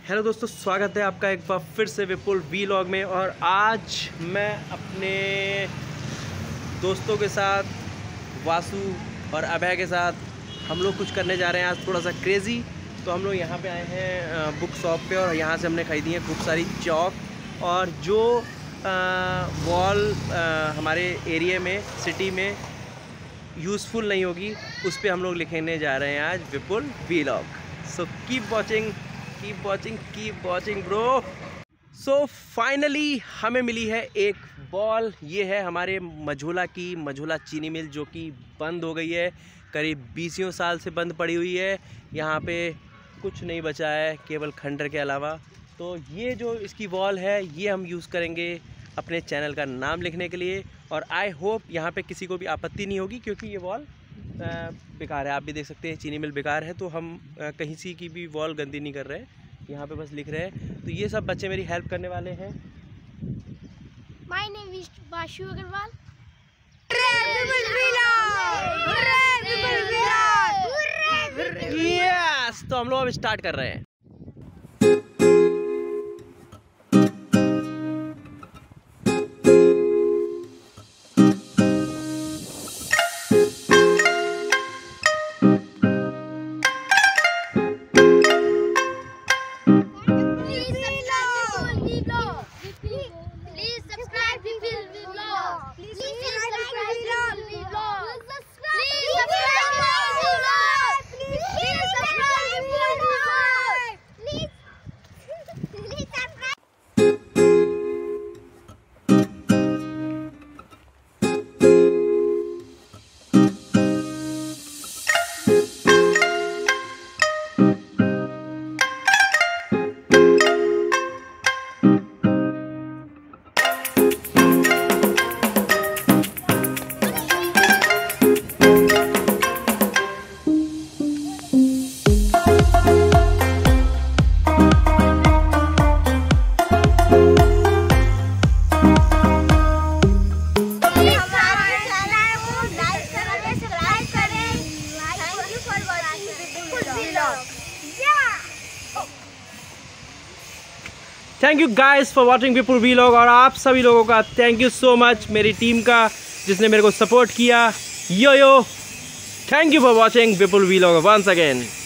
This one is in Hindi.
हेलो दोस्तों, स्वागत है आपका एक बार फिर से विपुल वीलॉग में। और आज मैं अपने दोस्तों के साथ, वासु और अभय के साथ हम लोग कुछ करने जा रहे हैं आज थोड़ा सा क्रेज़ी। तो हम लोग यहाँ पे आए हैं बुक शॉप पे और यहाँ से हमने ख़रीदी है खूब सारी चौक। और जो वॉल हमारे एरिया में, सिटी में यूज़फुल नहीं होगी, उस पर हम लोग लिखने जा रहे हैं आज Vipul vlog. So keep watching bro. So finally हमें मिली है एक बॉल। ये है हमारे मझोला की, मझोला चीनी मिल, जो कि बंद हो गई है, करीब 20 साल से बंद पड़ी हुई है। यहाँ पे कुछ नहीं बचा है केवल खंडर के अलावा। तो ये जो इसकी वॉल है, ये हम यूज़ करेंगे अपने चैनल का नाम लिखने के लिए। और आई होप यहाँ पे किसी को भी आपत्ति नहीं होगी, क्योंकि ये वॉल बेकार है। आप भी देख सकते हैं चीनी मिल बेकार है, तो हम कहीं सी की भी वॉल गंदी नहीं कर रहे हैं, यहाँ पे बस लिख रहे हैं। तो ये सब बच्चे मेरी हेल्प करने वाले हैं। My name is Bashu Agarwal. Yes, तो हम लोग अब स्टार्ट कर रहे हैं। Thank you guys for watching Vipul vlog. और आप सभी लोगों का थैंक यू सो मच, मेरी टीम का जिसने मेरे को सपोर्ट किया। Yo thank you for watching Vipul vlog once again.